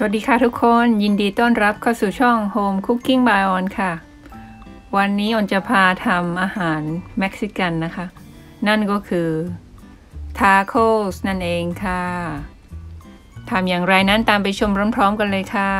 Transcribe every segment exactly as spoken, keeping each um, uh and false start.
วัสดีค่ะทุกคนยินดีต้อนรับเข้าสู่ช่อง Home Cooking by On ค่ะวันนี้ออนจะพาทำอาหารเม็กซิกันนะคะนั่นก็คือทาโคสนั่นเองค่ะทำอย่างไรนั้นตามไปชมพร้อมๆกันเลยค่ะ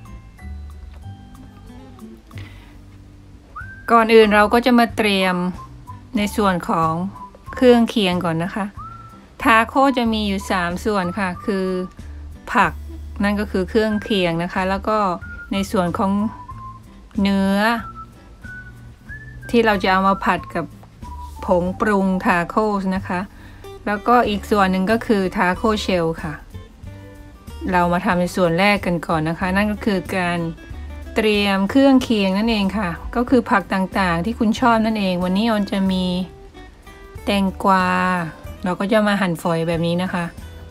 ก่อนอื่นเราก็จะมาเตรียมในส่วนของเครื่องเคียงก่อนนะคะทาโคจะมีอยู่สามส่วนค่ะคือผักนั่นก็คือเครื่องเคียงนะคะแล้วก็ในส่วนของเนื้อที่เราจะเอามาผัดกับผงปรุงทาโคสนะคะแล้วก็อีกส่วนหนึ่งก็คือทาโคเชลค่ะเรามาทำในส่วนแรกกันก่อนนะคะนั่นก็คือการเตรียมเครื่องเคียงนั่นเองค่ะก็คือผักต่างๆที่คุณชอบนั่นเองวันนี้ออนจะมีแตงกวาเราก็จะมาหั่นฝอยแบบนี้นะคะ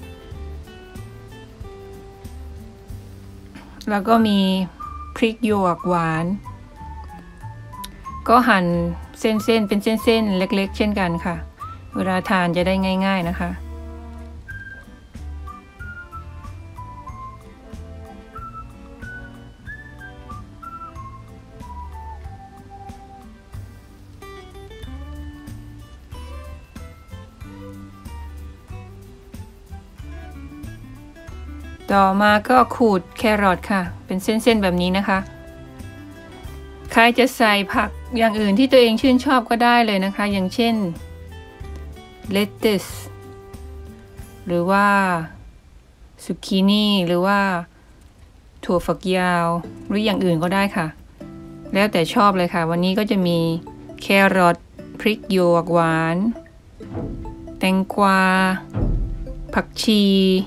แล้วก็มีพริกหยวกหวานก็หั่นเส้นๆเป็นเส้นๆเล็กๆเช่นกันค่ะเวลาทานจะได้ง่ายๆนะคะต่อมาก็ขูดแครอทค่ะเป็นเส้นๆแบบนี้นะคะใครจะใส่ผักอย่างอื่นที่ตัวเองชื่นชอบก็ได้เลยนะคะอย่างเช่นเลตัสหรือว่าซุกกินี่หรือว่าถั่วฝักยาวหรืออย่างอื่นก็ได้ค่ะแล้วแต่ชอบเลยค่ะวันนี้ก็จะมีแครอทพริกหยวกหวานแตงกวาผักชี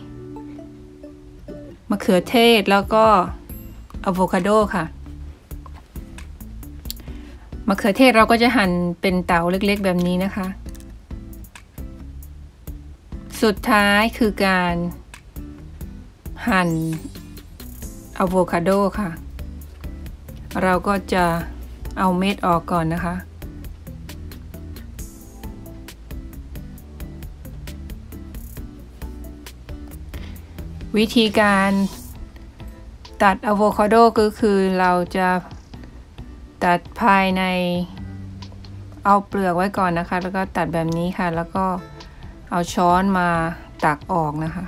มะเขือเทศแล้วก็อะโวคาโดค่ะมะเขือเทศเราก็จะหั่นเป็นเต๋าเล็กๆแบบนี้นะคะสุดท้ายคือการหั่นอะโวคาโดค่ะเราก็จะเอาเม็ดออกก่อนนะคะวิธีการตัดอะโวคาโดก็คือเราจะตัดภายในเอาเปลือกไว้ก่อนนะคะแล้วก็ตัดแบบนี้ค่ะแล้วก็เอาช้อนมาตักออกนะคะ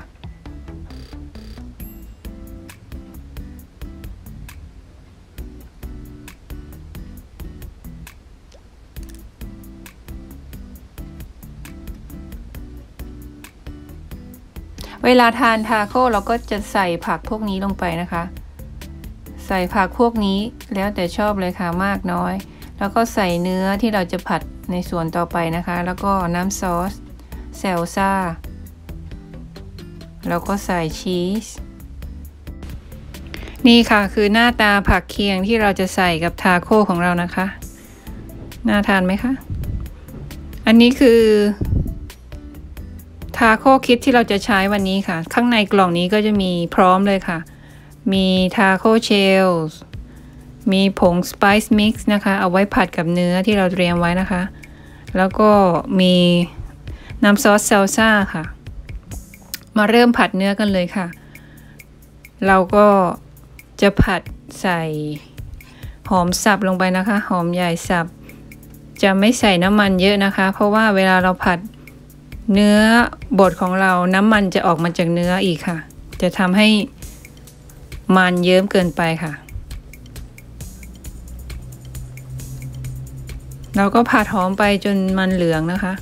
เวลาทานทาโก้เราก็จะใส่ผักพวกนี้ลงไปนะคะใส่ผักพวกนี้แล้วแต่ชอบเลยค่ะมากน้อยแล้วก็ใส่เนื้อที่เราจะผัดในส่วนต่อไปนะคะแล้วก็น้ำซอสเซลซ่าแล้วก็ใส่ชีสนี่ค่ะคือหน้าตาผักเคียงที่เราจะใส่กับทาโก้ของเรานะคะน่าทานไหมคะอันนี้คือทาโก้คิดที่เราจะใช้วันนี้ค่ะข้างในกล่องนี้ก็จะมีพร้อมเลยค่ะมีทาโก้เชลส์มีผงสไปซ์มิกซ์นะคะเอาไว้ผัดกับเนื้อที่เราเตรียมไว้นะคะแล้วก็มีน้ำซอสเซลซ่าค่ะมาเริ่มผัดเนื้อกันเลยค่ะเราก็จะผัดใส่หอมสับลงไปนะคะหอมใหญ่สับจะไม่ใส่น้ำมันเยอะนะคะเพราะว่าเวลาเราผัดเนื้อบดของเราน้ำมันจะออกมาจากเนื้ออีกค่ะจะทำให้มันเยิ้มเกินไปค่ะเราก็ผัดหอมไปจนมันเหลืองนะคะ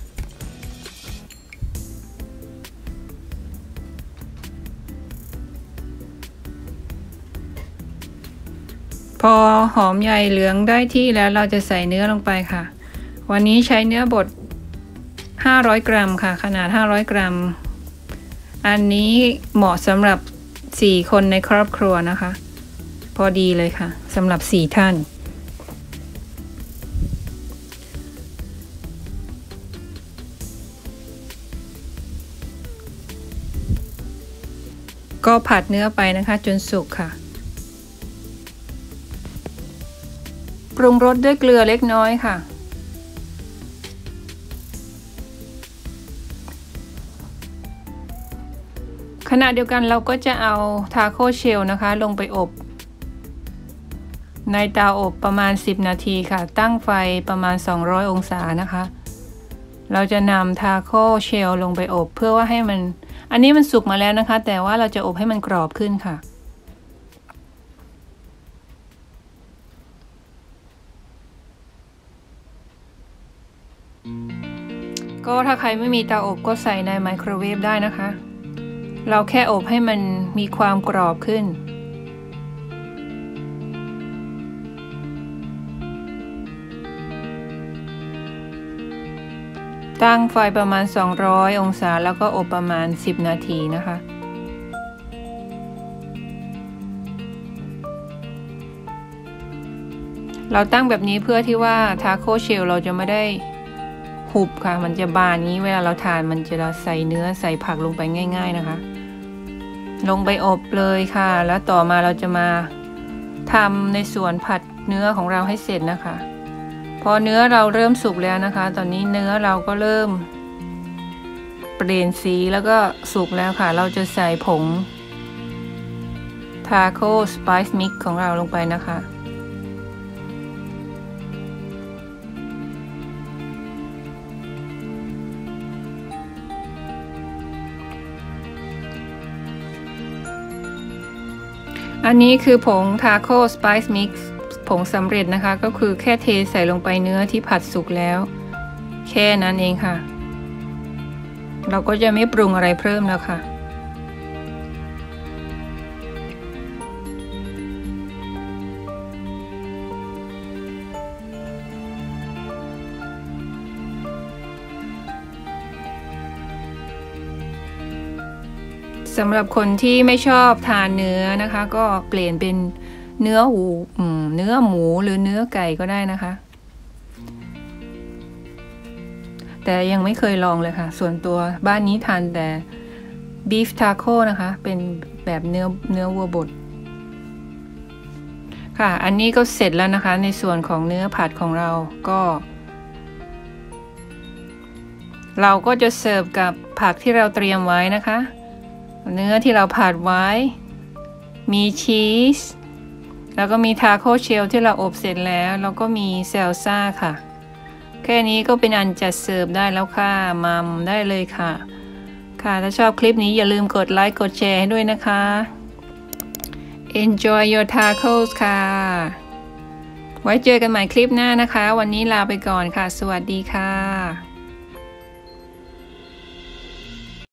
พอหอมใหญ่เหลืองได้ที่แล้วเราจะใส่เนื้อลงไปค่ะวันนี้ใช้เนื้อบดห้าร้อยกรัมค่ะขนาดห้าร้อยกรัมอันนี้เหมาะสำหรับสี่คนในครอบครัวนะคะพอดีเลยค่ะสำหรับสี่ท่านก็ผัดเนื้อไปนะคะจนสุกค่ะปรุงรสด้วยเกลือเล็กน้อยค่ะ เขณะเดียวกันเราก็จะเอาทาโก้เชลนะคะลงไปอบในเตาอบประมาณสิบนาทีค่ะตั้งไฟประมาณสองร้อยองศานะคะเราจะนำทาโก้เชลลงไปอบเพื่อว่าให้มันอันนี้มันสุกมาแล้วนะคะแต่ว่าเราจะอบให้มันกรอบขึ้นค่ะก็ถ้าใครไม่มีเตาอบก็ใส่ในไมโครเวฟได้นะคะเราแค่อบให้มันมีความกรอบขึ้นตั้งไฟประมาณสองร้อยองศาแล้วก็อบประมาณสิบนาทีนะคะเราตั้งแบบนี้เพื่อที่ว่าทาโก้เชลเราจะไม่ได้หุบค่ะมันจะบานนี้เวลาเราทานมันจะใส่เนื้อใส่ผักลงไปง่ายๆนะคะลงไปอบเลยค่ะแล้วต่อมาเราจะมาทำในส่วนผัดเนื้อของเราให้เสร็จนะคะพอเนื้อเราเริ่มสุกแล้วนะคะตอนนี้เนื้อเราก็เริ่มเปลี่ยนสีแล้วก็สุกแล้วค่ะเราจะใส่ผงทาโก้สไปซ์มิกซ์ของเราลงไปนะคะอันนี้คือผงทาโก้สไปซ์มิกซ์ผงสำเร็จนะคะก็คือแค่เทใส่ลงไปเนื้อที่ผัดสุกแล้วแค่นั้นเองค่ะเราก็จะไม่ปรุงอะไรเพิ่มแล้วค่ะสำหรับคนที่ไม่ชอบทานเนื้อนะคะก็เปลี่ยนเป็นเนื้อหูเนื้อหมูหรือเนื้อไก่ก็ได้นะคะแต่ยังไม่เคยลองเลยค่ะส่วนตัวบ้านนี้ทานแต่บีฟทาโก้นะคะเป็นแบบเนื้อเนื้อวัวบดค่ะอันนี้ก็เสร็จแล้วนะคะในส่วนของเนื้อผัดของเราก็เราก็จะเสิร์ฟกับผักที่เราเตรียมไว้นะคะเนื้อที่เราผัดไว้มีชีสแล้วก็มีทาโก้เชลที่เราอบเสร็จแล้วแล้วก็มีเซลซ่าค่ะแค่นี้ก็เป็นอันจัดเสิร์ฟได้แล้วค่ะมัมได้เลยค่ะค่ะถ้าชอบคลิปนี้อย่าลืมกดไลค์กดแชร์ให้ด้วยนะคะ Enjoy your tacos ค่ะไว้เจอกันใหม่คลิปหน้านะคะวันนี้ลาไปก่อนค่ะสวัสดีค่ะ